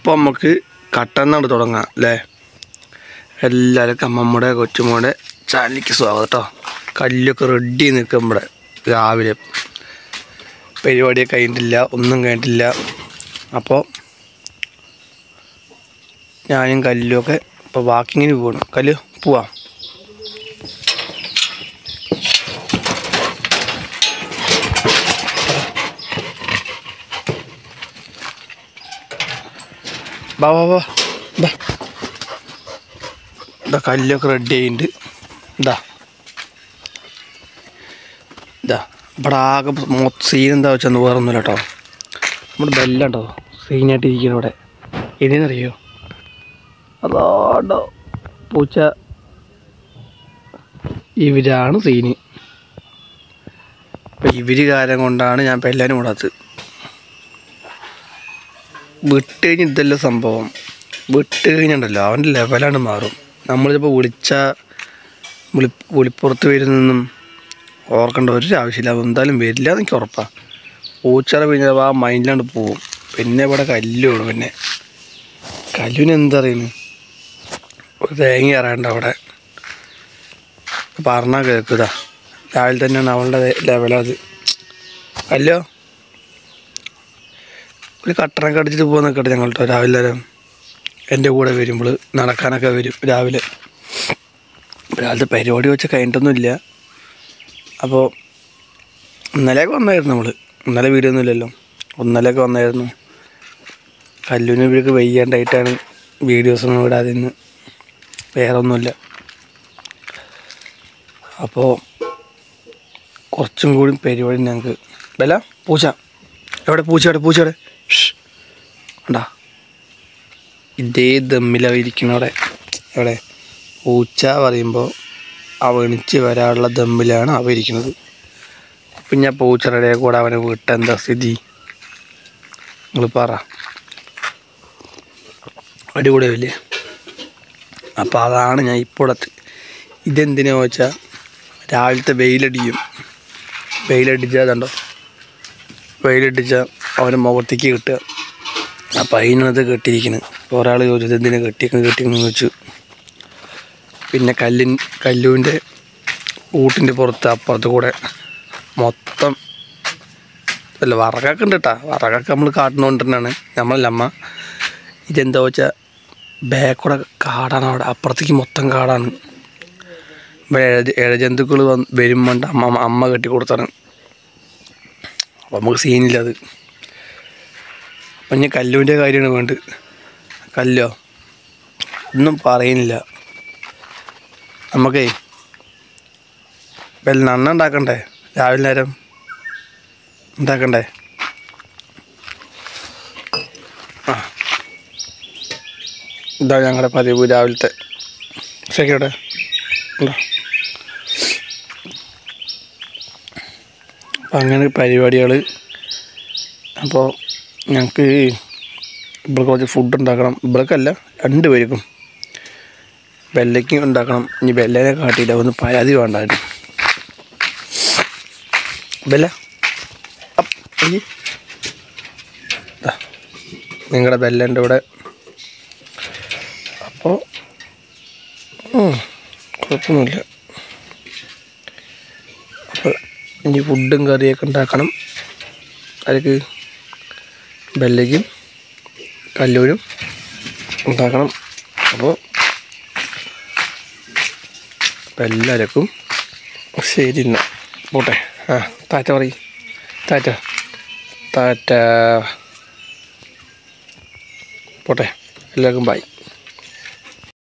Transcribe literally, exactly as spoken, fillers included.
അപ്പോൾ നമുക്ക് കട്ടന്നാണ് തുടങ്ങാം അല്ലേ. എല്ലാവർക്കും അമ്മമ്മയുടെ കൊച്ചുമോടെ ചാനലിലേക്ക് സ്വാഗതം കേട്ടോ. കല്ലൊക്കെ റെഡി നിൽക്കും ഇവിടെ. രാവിലെ പരിപാടിയൊക്കെ കഴിഞ്ഞിട്ടില്ല, ഒന്നും കഴിഞ്ഞിട്ടില്ല. അപ്പോൾ ഞാനും കല്ലുമൊക്കെ ഇപ്പോൾ വാക്കിങ്ങിന് പോകണം. കല്ല് പോവാം. ബാ ബാ ബാ ബാ ഇതാ കല്ലൊക്കെ റെഡി ആയിട്ടുണ്ട്. ഇതാ ഇതാ ഇവിടെ ആകെ മൊത്തം സീൻ എന്താ വെച്ചാൽ വേറെ ഒന്നുമില്ല കേട്ടോ. നമ്മുടെ ബെല്ലുണ്ടോ സീനായിട്ട് ഇരിക്കണം ഇവിടെ. ഇതിനറിയോ അതോണ്ടോ പൂച്ച. ഇവരാണ് സീന്. അപ്പം ഇവർ കാര്യം കൊണ്ടാണ് ഞാൻ ഇപ്പം എല്ലാവരും കൂടാത്തത്. വിട്ട് കഴിഞ്ഞ് ഇതല്ല സംഭവം. വിട്ട് കഴിഞ്ഞുണ്ടല്ലോ അവൻ്റെ ലെവലാണ് മാറും. നമ്മളിപ്പോൾ വിളിച്ച വിളി വിളിപ്പുറത്ത് വരുന്നൊന്നും ഓർക്കേണ്ട ഒരു ആവശ്യമില്ല. അത് എന്തായാലും വരില്ല എന്ന് എനിക്ക് ഉറപ്പാണ്. പൂച്ചറ കഴിഞ്ഞാൽ ആ മൈൻഡിലാണ്ട് പോവും. പിന്നെ ഇവിടെ കല്ലുമാണ്. പിന്നെ കല്ലുവിന് എന്താ പറയുന്നു, ഒരു തേങ്ങ ഇറങ്ങണ്ട അവിടെ. പറഞ്ഞാൽ കേൾക്കുക. രാവിലെ തന്നെയാണ് അവളുടെ ലെവലത്. കല്ലോ ഒരു കട്ടറൊക്കെ അടിച്ചിട്ട് പോകാൻ നിൽക്കട്ടെ ഞങ്ങൾ കേട്ടോ. രാവിലെ നേരം എൻ്റെ കൂടെ വരുമ്പോൾ നടക്കാനൊക്കെ വരും രാവിലെ. രാവിലത്തെ പരിപാടി വെച്ച് കഴിഞ്ഞിട്ടൊന്നുമില്ല. അപ്പോൾ ഇന്നലെയൊക്കെ വന്നായിരുന്നു നമ്മൾ. ഇന്നലെ വീഡിയോ ഒന്നും ഇല്ലല്ലോ. ഇന്നലെയൊക്കെ വന്നായിരുന്നു. കല്ലുവിന് ഇവർക്ക് വയ്യാണ്ടായിട്ടാണ് വീഡിയോസൊന്നും വിടാതെ ഇന്ന്. വേറെ ഒന്നുമില്ല. അപ്പോൾ കുറച്ചും കൂടി പരിപാടി ഞങ്ങൾക്ക്. ബല പൂച്ച എവിടെ? പൂച്ച എവിടെ? പൂച്ച എവിടെ? കണ്ടാ ഇതേ ദമ്മിലാണ് ഇരിക്കുന്നവിടെ. എവിടെ? പൂച്ച പറയുമ്പോൾ അവ എണിച്ച് വരാനുള്ള ദമ്മിലാണ് അവ ഇരിക്കുന്നത്. അപ്പം ഞാൻ പൂച്ചയുടെ കൂടെ അവനെ വിട്ട എന്താ സ്ഥിതി നിങ്ങൾ പറ. അടികൂടിയല്ലേ. അപ്പോൾ അതാണ് ഞാൻ ഇപ്പോഴത്തെ. ഇതെന്തിനാന്ന് വെച്ചാൽ രാവിലത്തെ വെയിലടിക്കും. വെയിലടിച്ചാൽ അതുണ്ടോ, വെയിലടിച്ചാൽ അവൻ്റെ മുഖത്തേക്ക് കിട്ടുക. അപ്പം അതിനകത്ത് കെട്ടിയിരിക്കുന്നത്. ഒരാൾ ചോദിച്ചത് എന്തിനാ കെട്ടിയിരിക്കുന്നത് കെട്ടിയിരിക്കുന്നു വെച്ചു. പിന്നെ കല്ലിൻ കല്ലുവിൻ്റെ കൂട്ടിൻ്റെ പുറത്ത് അപ്പുറത്ത് കൂടെ മൊത്തം അല്ല വറകൊക്കെ ഉണ്ട് കേട്ടോ. വറകൊക്കെ നമ്മൾ കാട്ടുന്നതുകൊണ്ട് തന്നെയാണ്. നമ്മളല്ല അമ്മ. ഇതെന്താ വെച്ചാൽ ബാക്കൂടെ കാടാണ്. അവിടെ അപ്പുറത്തേക്ക് മൊത്തം കാടാണ്. ഇവിടെ ഇഴജന്തുക്കൾ വന്ന് വരുമ്പോണ്ട് അമ്മ അമ്മ കെട്ടി കൊടുത്താണ്. അപ്പം നമുക്ക് സീനില്ല അത്. അപ്പം ഞാൻ കല്ലുവിൻ്റെ കാര്യമാണ് വേണ്ടത്. കല്ലോ ഒന്നും പറയുന്നില്ല. നമുക്കേ വല്ല നണ്ണ ഉണ്ടാക്കണ്ടേ? രാവിലെ നേരം ഉണ്ടാക്കണ്ടേ? ആ ഇതാ ഞങ്ങളുടെ പതിവ് രാവിലത്തെ ശരിയോടെ ഉണ്ടോ. അപ്പം അങ്ങനെ പരിപാടികൾ. അപ്പോൾ ഞങ്ങൾക്ക് ഇവിടെ കുറച്ച് ഫുഡ് ഉണ്ടാക്കണം. ഇവിടേക്കല്ല രണ്ട് പേർക്കും. ബെല്ലയ്ക്കും ഉണ്ടാക്കണം. ഇനി ബെല്ലേനെ കാട്ടിയില്ല. ഒന്ന് പരാതി വേണ്ടായിരുന്നു. ബെല്ല നിങ്ങളുടെ ബെല്ലേൻ്റെ ഇവിടെ. അപ്പോൾ കുഴപ്പമൊന്നുമില്ല. അപ്പോൾ ഇനി ഫുഡും കറിയൊക്കെ ഉണ്ടാക്കണം. അതിലേക്ക് ബെല്ലയ്ക്കും കല്ലൂരും ഉണ്ടാക്കണം. അപ്പോൾ എല്ലാവർക്കും ശരി എന്നാൽ പോട്ടെ. ആ താറ്റ പറയും. താറ്റ താറ്റ പോട്ടെ. എല്ലാവർക്കും ബൈ.